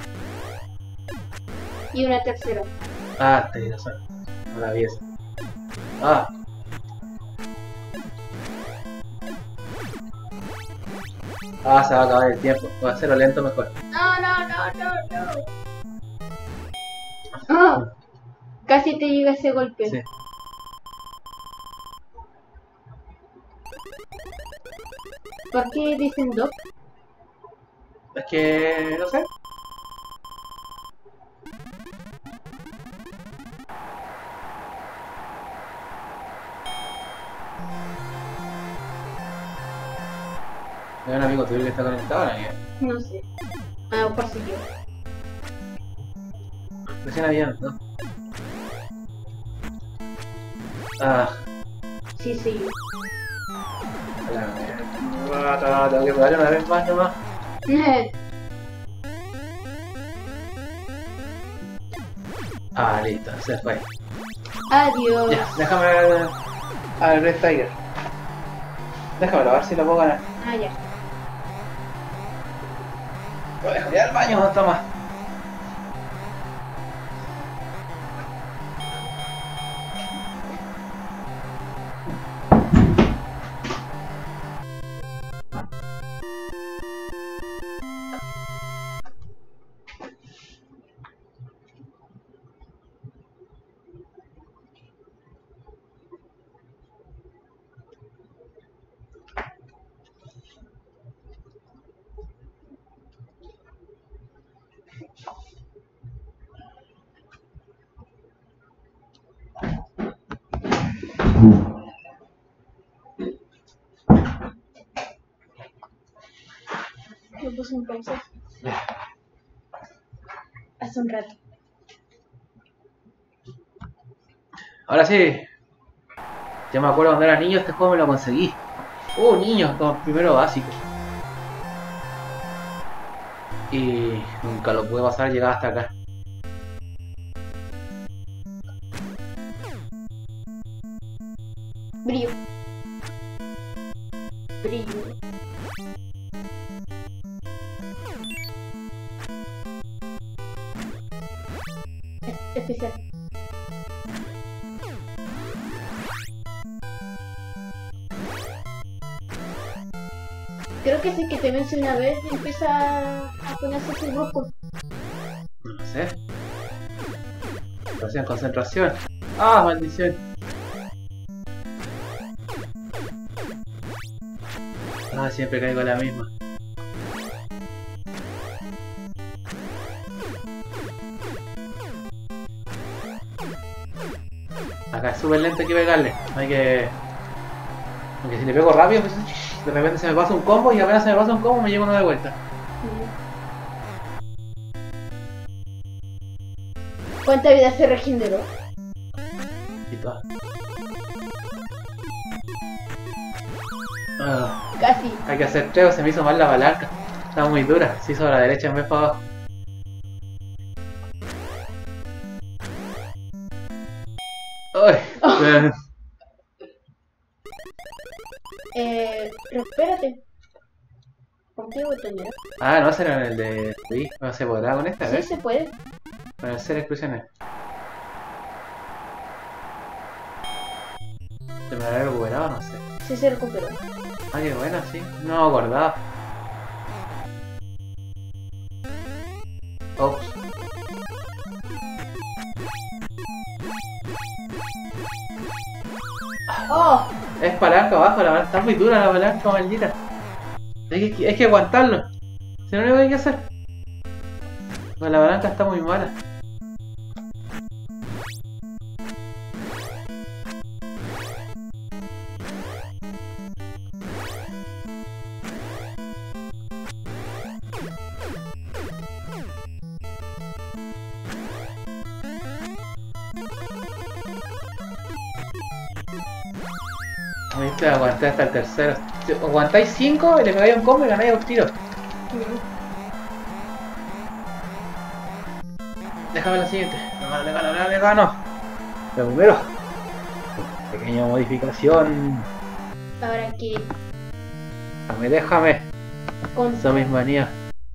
Y una tercera. Ah, tenés razón. No la vi esa. Ah. Ah, se va a acabar el tiempo. Voy a hacerlo lento mejor. No, no, no, no, no. Ah, casi te llega ese golpe. Sí. ¿Por qué dicen Doc? Es que... no sé. Hay un amigo tuyo que está conectado ahora, que No sé. Ah, por si yo. recién había, ¿no? Ah, Sí, sí. la mierda. Tengo que pegarle una vez más nomás. Ah, listo, se fue. Adiós. Ya, déjame ver al Red Tiger. Déjamelo, a ver si lo puedo ganar. Ah, ya. Lo dejo ya al baño, no toma. Lo puse en pausa. Hace un rato. Ahora sí. Ya me acuerdo cuando era niño, este juego me lo conseguí. Uh, niño, como primero básico. Y nunca lo pude pasar, llegar hasta acá. Brillo. Brillo. Es- Especial. Creo que ese que te vence una vez empieza a ponerse así brusco. No sé. Concentración, concentración. Ah, maldición. Ah, siempre caigo en la misma. Acá es súper lento, hay que pegarle. Hay que... Porque si le pego rápido, pues, de repente se me pasa un combo y apenas se me pasa un combo me llevo uno de vuelta. ¿Cuánta vida se regeneró? Y toda. Ah, Casi. hay que hacer tres o se me hizo mal la palanca. Está muy dura, se hizo a la derecha en vez para abajo. ¡Ay! Eh, Eh, pero espérate. ¿Con qué botonera? Ah, no, ese era el de Wii. No se podrá con esta, Sí ¿ves? se puede. Con el ser exclusiones. ¿Se me habrá recuperado? No sé. Sí se recuperó. Ah, qué bueno, sí. No me acordaba. Ops. ¡Oh! Es palanca abajo, la verdad. Está muy dura la palanca, maldita. Hay que, hay que aguantarlo. Si no, lo único que hay que hacer. Pues la palanca está muy mala. Viste, aguanté hasta el tercero. Si aguantáis cinco y le pegáis un combo y ganáis dos tiros. Déjame la siguiente. Le gano, le gano, le gano, le gano. Lo primero. Pequeña modificación. Ahora que Déjame, déjame. con Son mis manías.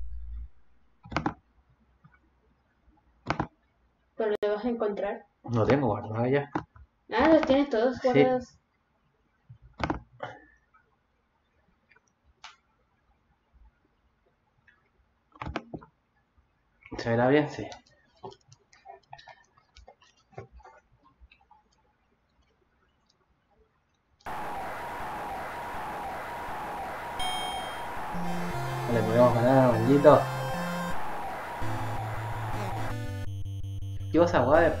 pero lo vas a encontrar. No tengo guardado ya. Ah, los tienes todos Sí. guardados. ¿Se verá bien? Sí. No le podemos ganar, maldito. ¿Qué vas a jugar?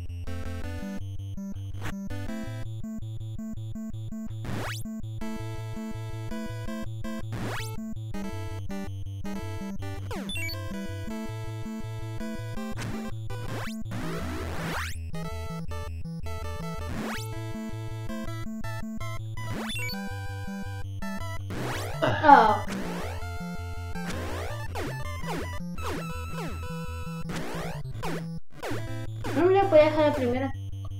Ah. No me la podía dejar la primera.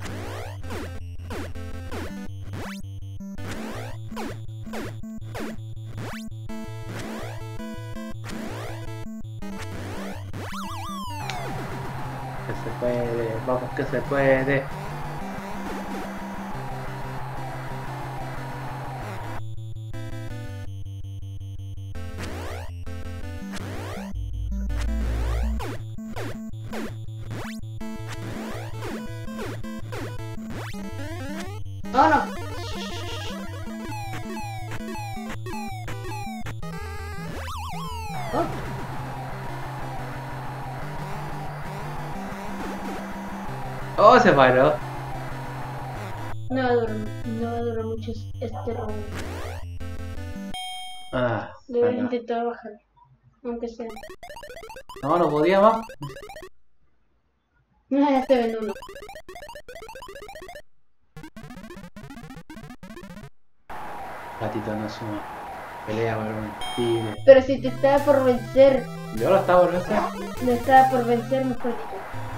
Que se puede, vamos que se puede. Oh no. Oh. Oh, se paró. No va a durar, no va a durar mucho este round. Ah, Debería acá. intentar bajar. Aunque sea. No, no podía más. No, ya se ven uno. Gatito no suma. Pelea por un tigre. Pero si te estaba por vencer, Yo lo estaba por vencer. me estaba por vencer, mejor dicho.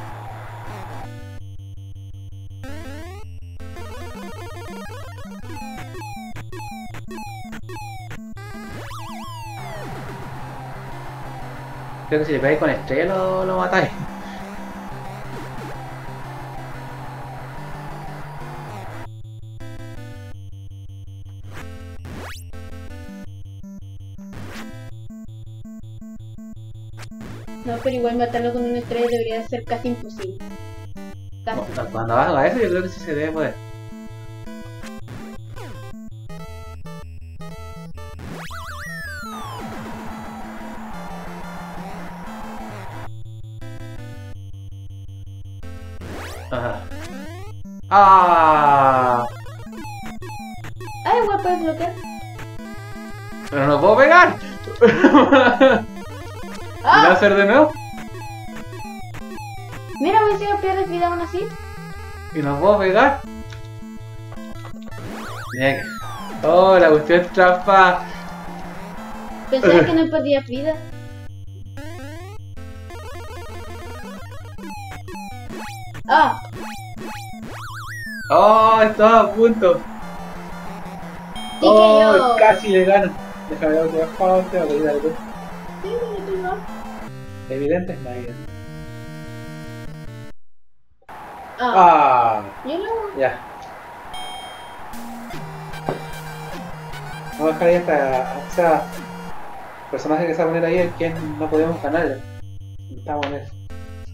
Creo que si le pegáis con estrella lo, lo matáis. No, pero igual matarlo con una estrella debería ser casi imposible. Casi. No, cuando haga eso yo creo que sí se debe poder. Ajá. ¡Ah! Ah, igual puedes bloquear. Pero no puedo pegar. ¡Ah! ¿Láser de nuevo? Mira, me hicieron pierdes vida aún así. Y no puedo pegar. Mira que- Oh, la cuestión es trampa. Pensaba que no podía vida. Ah, Oh, estaba a punto. sí Oh, que yo. casi le gano. Déjame ver que bajo, tengo que ir algo. Sí, sí, sí, no. Evidente es la vida. Ah, Ah, yo no. ya. Vamos a dejar ahí hasta. O sea, el personaje que se va a poner ahí es quien no podemos ganar. Estamos en eso.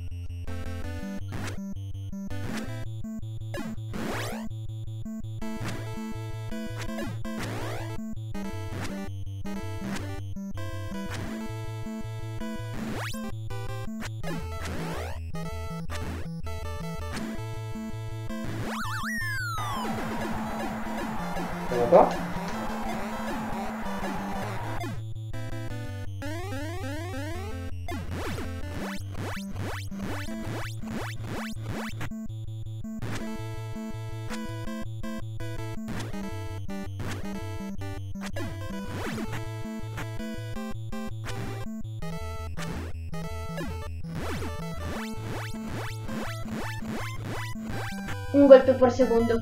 ¿Te gustó? Un golpe por segundo.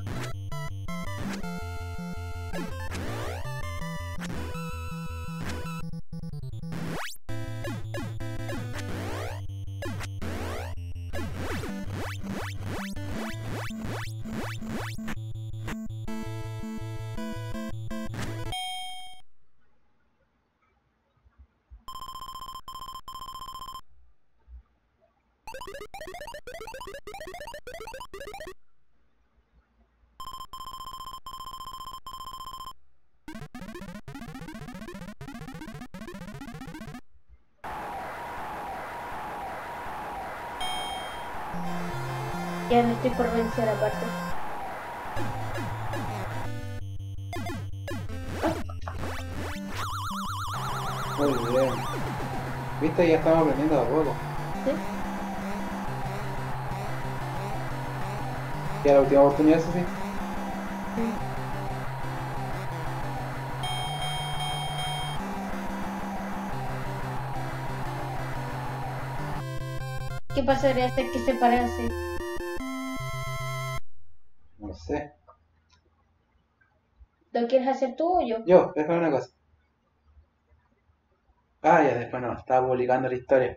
Ya no estoy por vencer aparte. Muy bien. ¿Viste? Ya estamos aprendiendo a poco. ¿Sí? Ya la última oportunidad, eso sí. ¿Qué pasaría hasta que se parase? No sé. ¿Lo quieres hacer tú o yo? Yo, déjame una cosa. Ah, ya después no, estaba publicando la historia.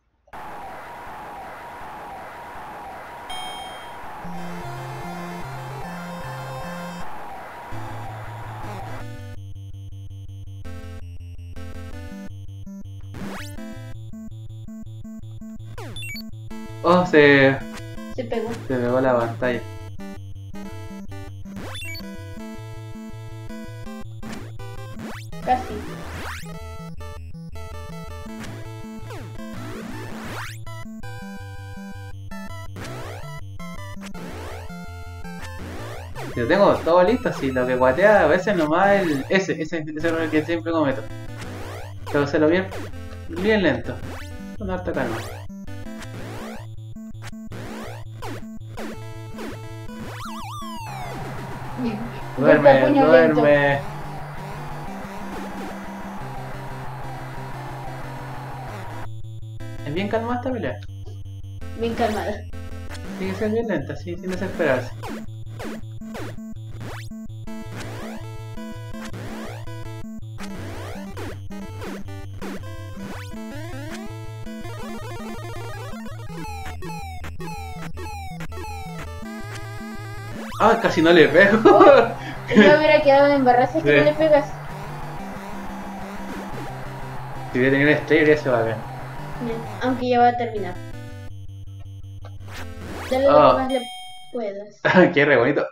Oh, se, Se pegó. se pegó la pantalla. Casi. Yo tengo todo listo, así lo que guatea a veces nomás el. Ese, ese, ese es el que siempre cometo. Tengo que hacerlo bien, bien lento. Con harta calma. Golpe Duerme, puño duerme. Es bien calmada esta pelea. Bien calmada. Tiene que ser bien lenta, así, sin desesperarse. Ah, casi no le pego. Yo hubiera quedado en barrazas que Sí. no le pegas. Si hubiera tenido estrella, habría sido bacán. Bien, aunque ya va a terminar. Dale lo Oh. que más le puedas. Qué re bonito.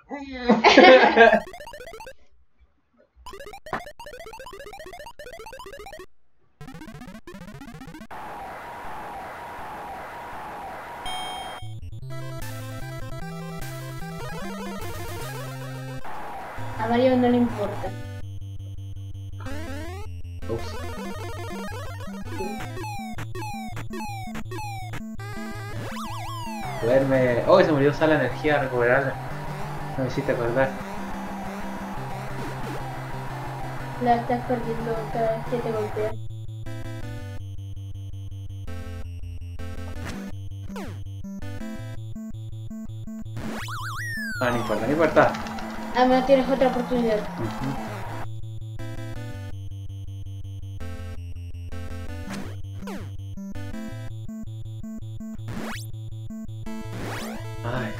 A Mario no le importa. Ups. Duerme. Oh, se me olvidó usar la energía a recuperarla. No me hiciste acordar. La estás perdiendo cada vez que te golpea. Ah, no importa, no importa. Ah, no tienes otra oportunidad. Ujú. Ay.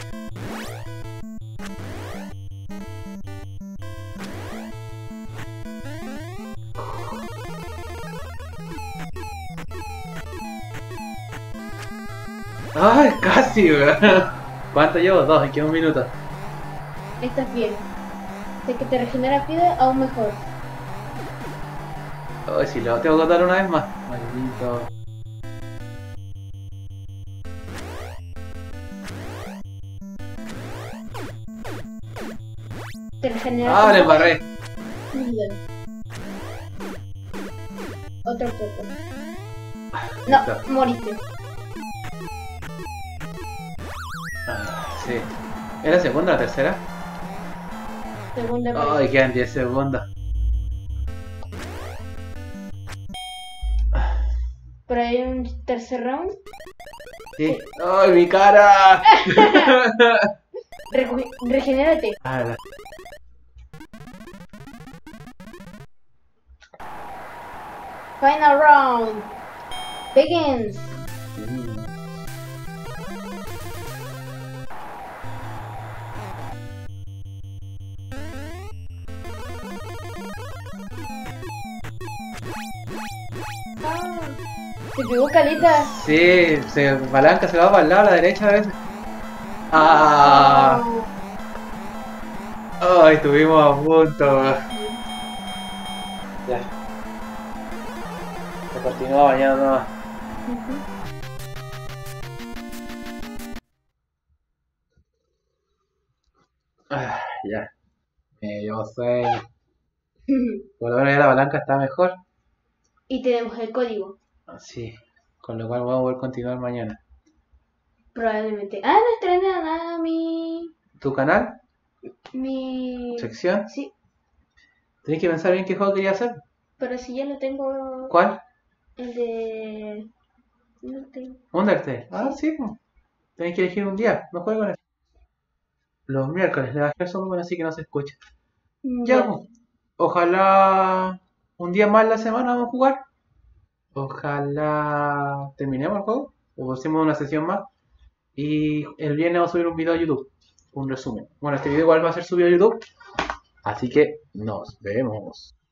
Ay, casi, weón. ¿Cuánto llevo? Dos, aquí un minuto. Estás bien. Sé que te regenera vida, aún mejor. Ay, si lo tengo que contar una vez más. Maldito. Te regenera Ah, le vida. embarré. Vida. Otro poco. Listo. No, moriste. Ah, sí. ¿Es la segunda o la tercera? Segunda vez. Ay, quedan diez segundos. Pero hay un tercer round. Sí. ¡Ay, mi cara! Recu- regenérate. Ah, la- Final round. Begins. Mm. Ah, te pegó caleta. Sí, se balanca, se va para el lado, a la derecha a veces. ¡Ah! ¡Ay, estuvimos a punto! Ya. Se continúa mañana nomás. Ujú. ya. Eh, yo sé. Por lo menos ya la palanca está mejor. Y tenemos el código, Sí. Con lo cual vamos a poder continuar mañana. probablemente. Ah, no estrena nada mi... ¿Tu canal? mi... ¿Sección? Sí, Tenés que pensar bien qué juego querías hacer. pero si ya lo tengo... ¿Cuál? El de... No tengo... Undertale. Ah, sí. Pues. Tenés que elegir un día. No juegues con eso. Los miércoles le bajé el volumen así que no se escucha. Ya, Ya. pues. Ojalá un día más la semana vamos a jugar. Ojalá terminemos el juego. O hacemos una sesión más. Y el viernes vamos a subir un video a YouTube. Un resumen. Bueno, este video igual va a ser subido a YouTube. Así que nos vemos.